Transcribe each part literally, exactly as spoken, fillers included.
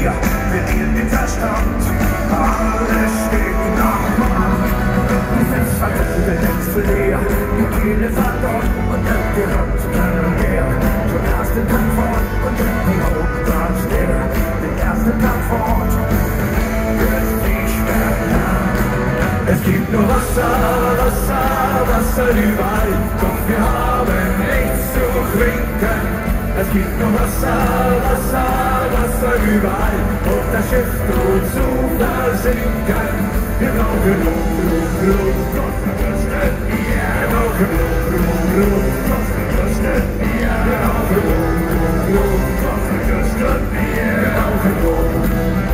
wir verlieren den Verstand. Alles steht nach Mann. Die Festverkehrte Netze leer, die Kehle verdorrt und dann die Hand hin her. Den ersten Tag fort und dann die Hauptbahn leer. Den ersten Tag fort, wird nicht mehr lang. Es gibt nur Wasser, Wasser, Wasser überall, doch wir haben nichts zu trinken. Es gibt nur Wasser, Wasser, Wasser überall, und das Schiff droht zu versinken. Wir brauchen Luft, Luft, Luft, Gott verdurstet wir. Wir brauchen Luft, Luft, Luft, Gott verdurstet wir. Wir brauchen Luft, Luft, Luft, Gott verdurstet wir. Wir brauchen Luft.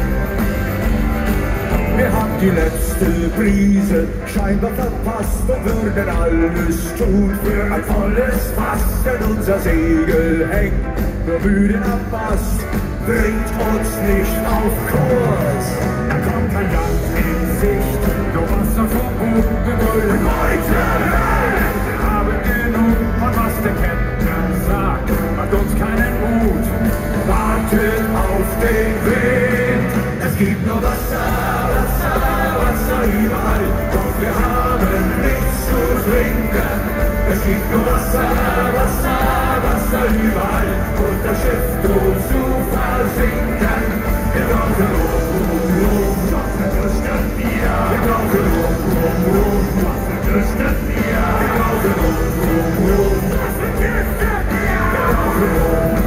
Wir haben die letzte Brise scheinbar verpasst und würden alles tun für ein volles Fass. Denn unser Segel hängt nur müde am Mast, bringt uns nicht auf Kurs. Da kommt kein Land in Sicht, nur Wasser vom Boden und heute wir haben genug von was der Captain sagt, macht uns keinen Mut, wartet auf den Wind. Es gibt nur Wasser, Wasser, Wasser überall, doch wir haben nichts zu trinken. Es gibt nur Wasser, Wasser, Wasser überall, und das Schiff droht zu versinken. Wir brauchen Luft, Luft, Luft, was verdürstet wir. Wir brauchen Luft, Luft, Luft, was verdürstet wir. Wir brauchen Luft, Luft, Luft, was verdürstet wir. Wir brauchen Luft.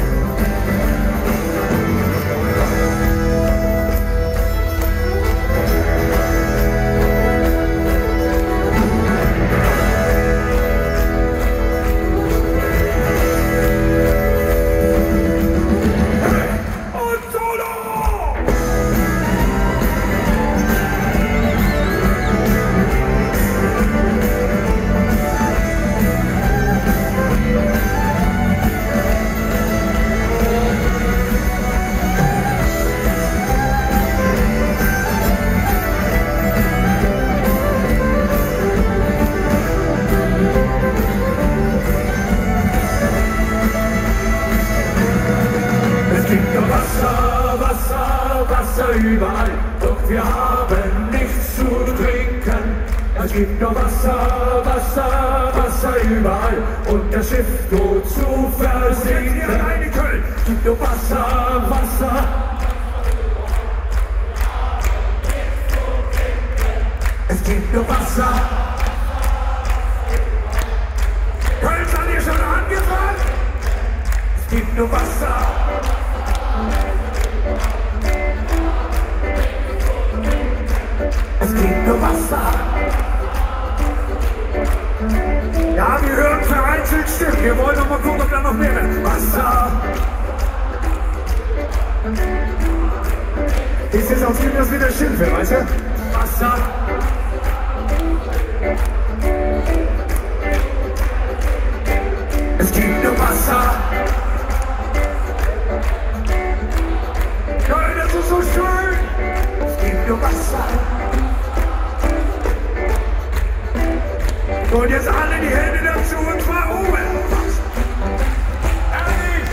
Überall, doch wir haben nichts zu trinken. Es gibt nur Wasser, Wasser, Wasser überall, und das Schiff droht zu versinken. Es gibt nur Wasser, Wasser. Es gibt nur Wasser. Köln, seid ihr schon angefangen? Es gibt nur Wasser. Es gibt nur Wasser. Ja, wir hören vereinzelt Stimmen. Wir wollen noch mal gucken, ob da noch mehr wird. Wasser. Ist jetzt auf jeden Fall wieder Schimpfe, weißt du? Wasser. Es gibt nur Wasser. Nein, das ist so schön. Es gibt nur Wasser. Und jetzt alle die Hände dazu, und zwar oben. Ehrlich.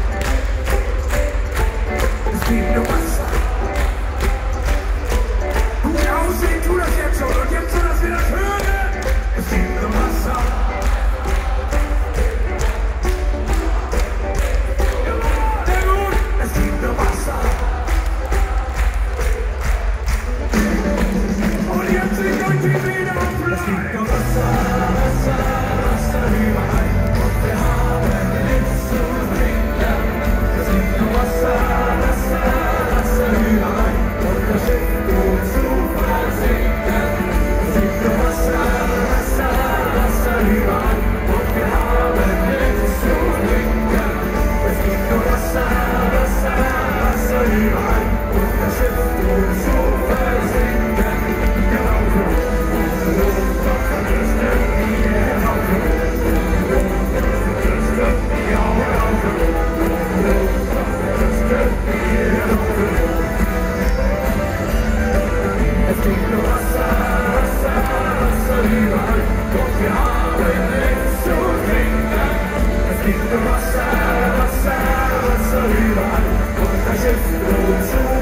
Es gibt nur Wasser. Rot zu